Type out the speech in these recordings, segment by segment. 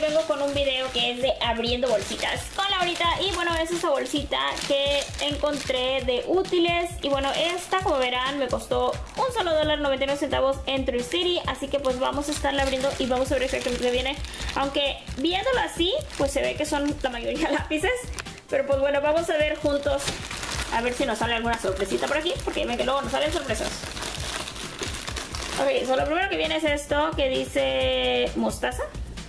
vengo con un video que es de abriendo bolsitas con Laurita. Y bueno, es esa bolsita que encontré de útiles. Y bueno, esta, como verán, me costó un solo $1.99 en Tree City. Así que pues vamos a estarla abriendo y vamos a ver exactamente qué viene. Aunque viéndolo así, pues se ve que son la mayoría lápices. Pero pues bueno, vamos a ver juntos, a ver si nos sale alguna sorpresita por aquí, porque ven que luego nos salen sorpresas. Ok, so lo primero que viene es esto que dice mostaza.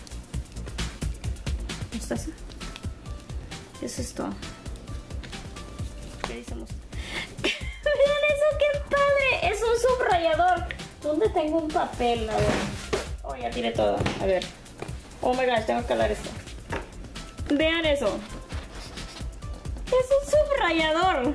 ¿Mostaza? ¿Qué es esto? ¿Qué dice mostaza? Vean eso, qué padre. Es un subrayador. ¿Dónde tengo un papel? A ver. Oh, ya tiré todo. A ver. Oh my gosh, tengo que calar esto. Vean eso. Es un subrayador.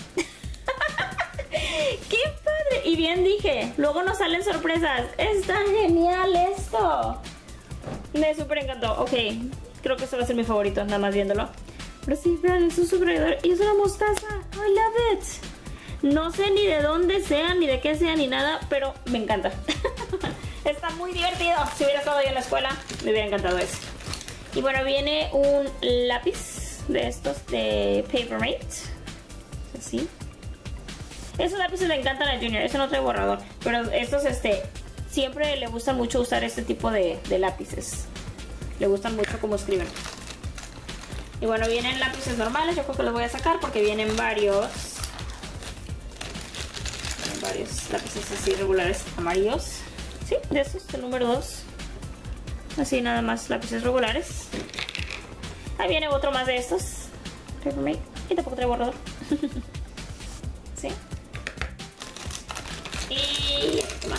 ¡Qué padre! Y bien dije, luego nos salen sorpresas. Está genial esto. Me súper encantó. Ok, creo que este va a ser mi favorito, nada más viéndolo. Pero sí, vean, es un subrayador y es una mostaza. I love it. No sé ni de dónde sea, ni de qué sea, ni nada, pero me encanta. Está muy divertido. Si hubiera estado yo en la escuela, me hubiera encantado eso. Y bueno, viene un lápiz de estos de Papermate. Así. Esos lápices le encantan a Junior, ese no trae borrador. Pero estos, siempre le gusta mucho usar este tipo de lápices. Le gustan mucho cómo escriben. Y bueno, vienen lápices normales, yo creo que los voy a sacar porque vienen varios. Vienen varios lápices así regulares amarillos. Sí, de estos, el número 2. Así nada más lápices regulares. Ahí viene otro más de estos. Y tampoco trae borrador. Sí. Y más.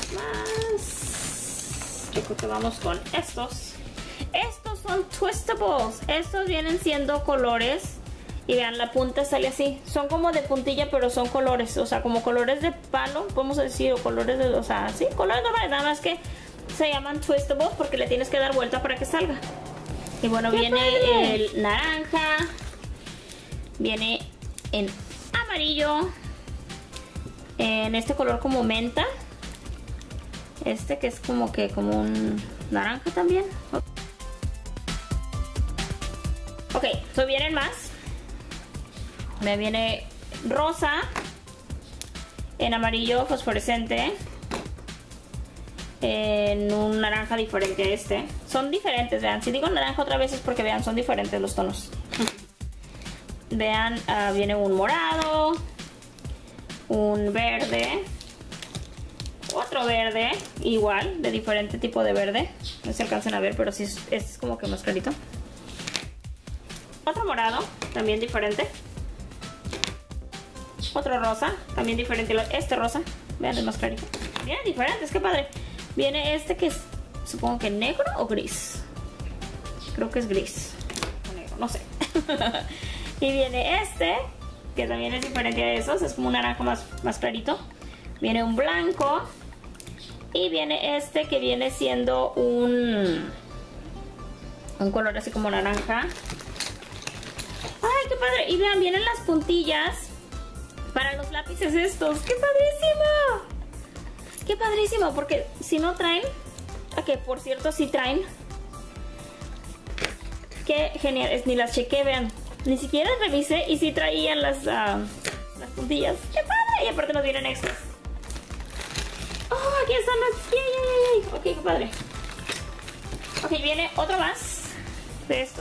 Yo creo que vamos con estos. Estos son twistables. Estos vienen siendo colores. Y vean, la punta sale así. Son como de puntilla, pero son colores. O sea, como colores de palo, podemos decir. O colores de... O sea, sí, colores normales. Nada más que se llaman twistables porque le tienes que dar vuelta para que salga. Y bueno, viene padre. El naranja. Viene en amarillo. En este color como menta. Este que es como que como un naranja también. Ok, so vienen más. Me viene rosa. En amarillo fosforescente. En un naranja diferente a este. Son diferentes, vean. Si digo naranja otra vez es porque vean, son diferentes los tonos. Vean, viene un morado. Un verde. Otro verde. Igual, de diferente tipo de verde. No se alcanzan a ver, pero sí es como que más clarito. Otro morado, también diferente. Otro rosa, también diferente. Este rosa, vean, es más clarito. Vienen diferentes, qué padre. Viene este que es, supongo que negro o gris. Creo que es gris. O negro, no sé. Y viene este, que también es diferente a esos. Es como un naranja más clarito. Viene un blanco. Y viene este que viene siendo un color así como naranja. ¡Ay, qué padre! Y vean, vienen las puntillas para los lápices estos. ¡Qué padrísimo! ¡Qué padrísimo! Porque si no traen... Que por cierto sí traen. ¡Qué genial! Ni las chequé, vean. Ni siquiera revisé y sí traían las puntillas. ¡Qué padre! Y aparte nos vienen extras. ¡Oh, aquí están las! ¡Yay! Ok, qué padre. Ok, viene otro más de estos.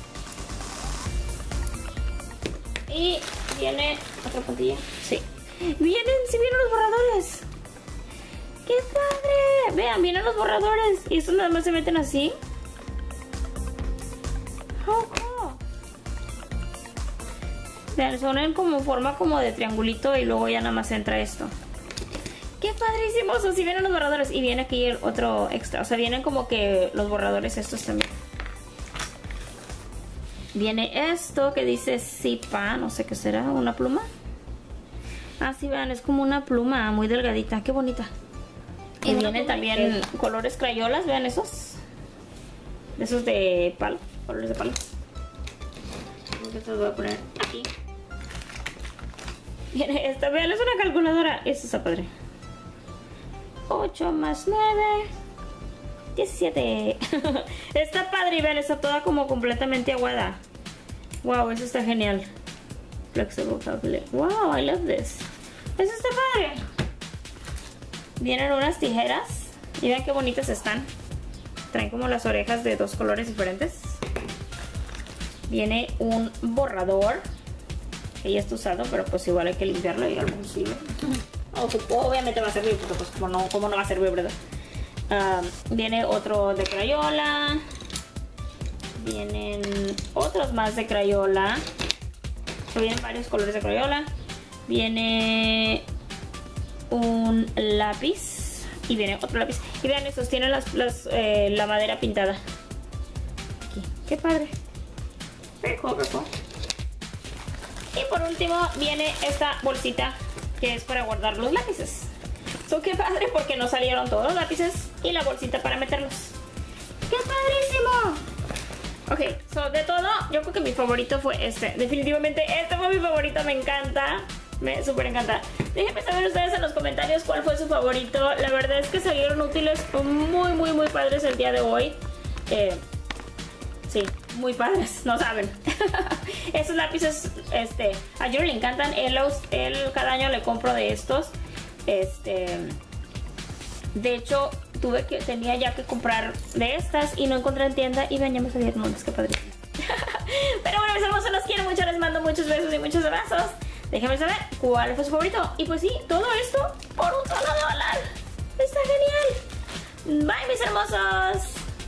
Y viene otra puntilla. Sí. Sí vienen los borradores. ¡Qué padre! Vean, vienen los borradores. Y estos nada más se meten así. Oh. Vean, son en como forma como de triangulito y luego ya nada más entra esto. ¡Qué padrísimos! O si vienen los borradores. Y viene aquí el otro extra. O sea, vienen como que los borradores estos también. Viene esto que dice Zipa. No sé qué será. ¿Una pluma? Ah, sí, vean. Es como una pluma muy delgadita. ¡Qué bonita! Y vienen también colores crayolas. Vean esos. Esos de palo. Colores de palo. Creo que estos los voy a poner aquí. Viene esta. Vean, es una calculadora. Esta está padre. 8 más 9. 17. Está padre y vean, está toda como completamente aguada. Wow, eso está genial. Flexible calculator. Wow, I love this. Eso está padre. Vienen unas tijeras. Y vean qué bonitas están. Traen como las orejas de 2 colores diferentes. Viene un borrador. Que ya está usado, pero pues igual hay que limpiarlo y algo sirve. Obviamente va a servir, porque pues como no va a servir, ¿verdad? Viene otro de Crayola. Vienen otros más de Crayola. Vienen varios colores de Crayola. Viene un lápiz. Y viene otro lápiz. Y vean estos, tienen la madera pintada. Aquí. Qué padre. Very cool, very cool. Y por último viene esta bolsita que es para guardar los lápices. So, qué padre porque nos salieron todos los lápices y la bolsita para meterlos. ¡Qué padrísimo! Ok, so de todo, yo creo que mi favorito fue este. Definitivamente este fue mi favorito, me encanta. Me súper encanta. Déjenme saber ustedes en los comentarios cuál fue su favorito. La verdad es que salieron útiles muy padres el día de hoy. Sí, muy padres, no saben. Estos lápices, a Yuri le encantan. Él cada año le compro de estos. De hecho, tenía ya que comprar de estas y no encontré en tienda. Y ven, ya me salieron unas, qué padrísimo. Pero bueno, mis hermosos, los quiero mucho. Les mando muchos besos y muchos abrazos. Déjenme saber cuál fue su favorito. Y pues sí, todo esto por $1. Está genial. Bye, mis hermosos.